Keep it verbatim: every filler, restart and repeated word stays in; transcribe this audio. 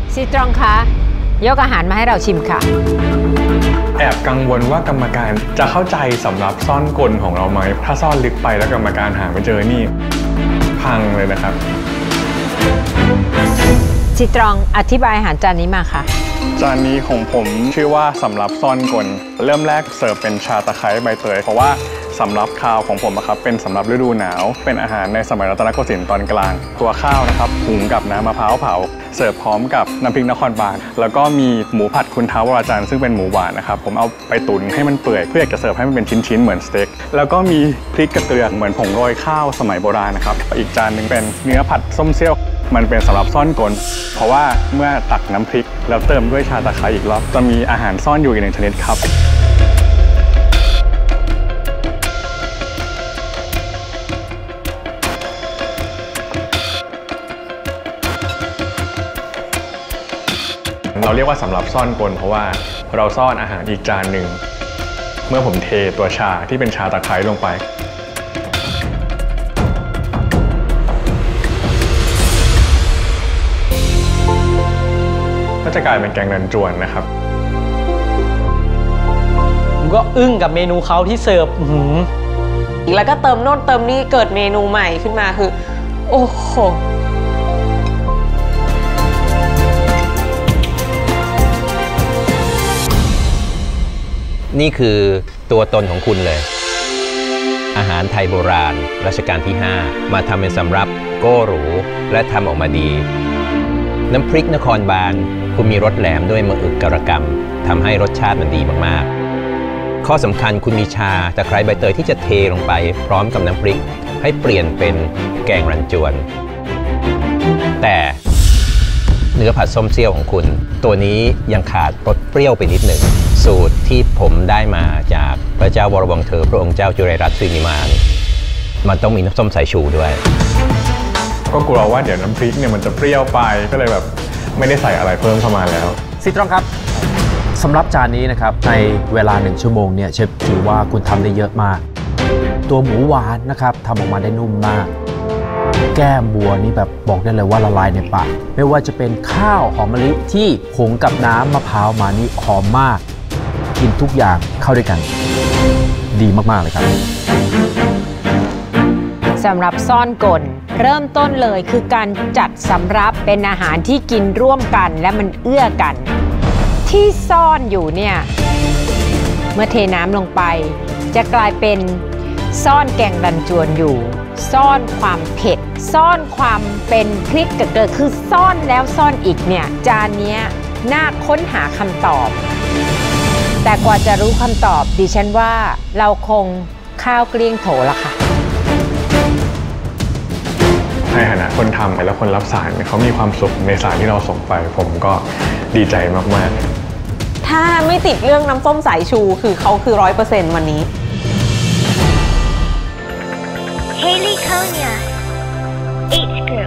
ซีตรองคะยกอาหารมาให้เราชิมค่ะแอบกังวลว่ากรรมการจะเข้าใจสำหรับซ่อนกลของเราไหมถ้าซ่อนลึกไปแล้วกรรมการหาไม่เจอนี่พังเลยนะครับซีตรองอธิบายอาหารจานนี้มาค่ะจานนี้ของผมชื่อว่าสำรับซ่อนกลเริ่มแรกเสิร์ฟเป็นชาตะไคร้ใบเตยเพราะว่าสำรับข้าวของผมนะครับเป็นสำรับฤดูหนาวเป็นอาหารในสมัยรัตนโกสินทร์ตอนกลางตัวข้าวนะครับหุงกับน้ำมะพร้าวเผาเสิร์ฟพร้อมกับน้ำพริกนครบาลแล้วก็มีหมูผัดคุณเท้าวราจันทร์ซึ่งเป็นหมูหวานนะครับผมเอาไปตุ๋นให้มันเปื่อยเพื่อจะเสิร์ฟให้มันเป็นชิ้นๆเหมือนสเต็กแล้วก็มีพริกกระเกลือเหมือนผงโรยข้าวสมัยโบราณนะครับอีกจานหนึ่งเป็นเนื้อผัดส้มเซี่ยวมันเป็นสำหรับซ่อนกลเพราะว่าเมื่อตักน้ำพริกแล้วเติมด้วยชาตะไคร้อีกรอบจะมีอาหารซ่อนอยู่อีกหนึ่งชนิดครับเราเรียกว่าสำหรับซ่อนกลเพราะว่าเราซ่อนอาหารอีกจานหนึ่งเมื่อผมเทตัวชาที่เป็นชาตะไคร้ลงไปก็จะกลายเป็นแกงรันจวนนะครับผมก็อึ้งกับเมนูเขาที่เสิร์ฟแล้วก็เติมโน่นเติมนี่เกิดเมนูใหม่ขึ้นมาคือโอ้โหนี่คือตัวตนของคุณเลยอาหารไทยโบราณรัชกาลที่ห้ามาทำเป็นสำรับโก้หรูและทำออกมาดีน้ำพริกนครบาลคุณมีรสแหลมด้วยมะอึกกระกำทำให้รสชาติมันดีมากๆข้อสำคัญคุณมีชาตะไคร้ใบเตยที่จะเทลงไปพร้อมกับน้ำพริกให้เปลี่ยนเป็นแกงรันจวนแต่เนื้อผัดส้มเซี่ยวของคุณตัวนี้ยังขาดรสเปรี้ยวไปนิดหนึ่งสูตรที่ผมได้มาจากพระเจ้าวรวงศ์เธอพระองค์เจ้าจุไรรัตน์สิริมานมันต้องมีน้ำส้มสายชูด้วยก็กลัวว่าเดี๋ยวน้ำพริกเนี่ยมันจะเปรี้ยวไปก็เลยแบบไม่ได้ใส่อะไรเพิ่มเข้ามาแล้วซีตรองครับสำหรับจานนี้นะครับในเวลาหนึ่งชั่วโมงเนี่ยเชฟถือว่าคุณทำได้เยอะมากตัวหมูหวานนะครับทำออกมาได้นุ่มมากแก้มบัวนี่แบบบอกได้เลยว่าละลายในปากไม่ว่าจะเป็นข้าวหอมมะลิที่หุงกับน้ำมะพร้าวมานี่หอมมากกินทุกอย่างเข้าด้วยกันดีมากๆเลยครับสำหรับซ่อนกลเริ่มต้นเลยคือการจัดสำรับเป็นอาหารที่กินร่วมกันและมันเอื้อกันที่ซ่อนอยู่เนี่ยเมื่อเทน้ำลงไปจะกลายเป็นซ่อนแกงรันจวนอยู่ซ่อนความเผ็ดซ่อนความเป็นพริกกระเกลือคือซ่อนแล้วซ่อนอีกเนี่ยจานนี้น่าค้นหาคำตอบแต่กว่าจะรู้คำตอบดิฉันว่าเราคงข้าวเกลี้ยงโถละค่ะในฐานะคนทำและคนรับสารเขามีความสุขในสารที่เราส่งไปผมก็ดีใจมากๆถ้าไม่ติดเรื่องน้ำส้มสายชูคือเขาคือร้อยเปอร์เซ็นต์วันนี้Haley Konya, eighth grade.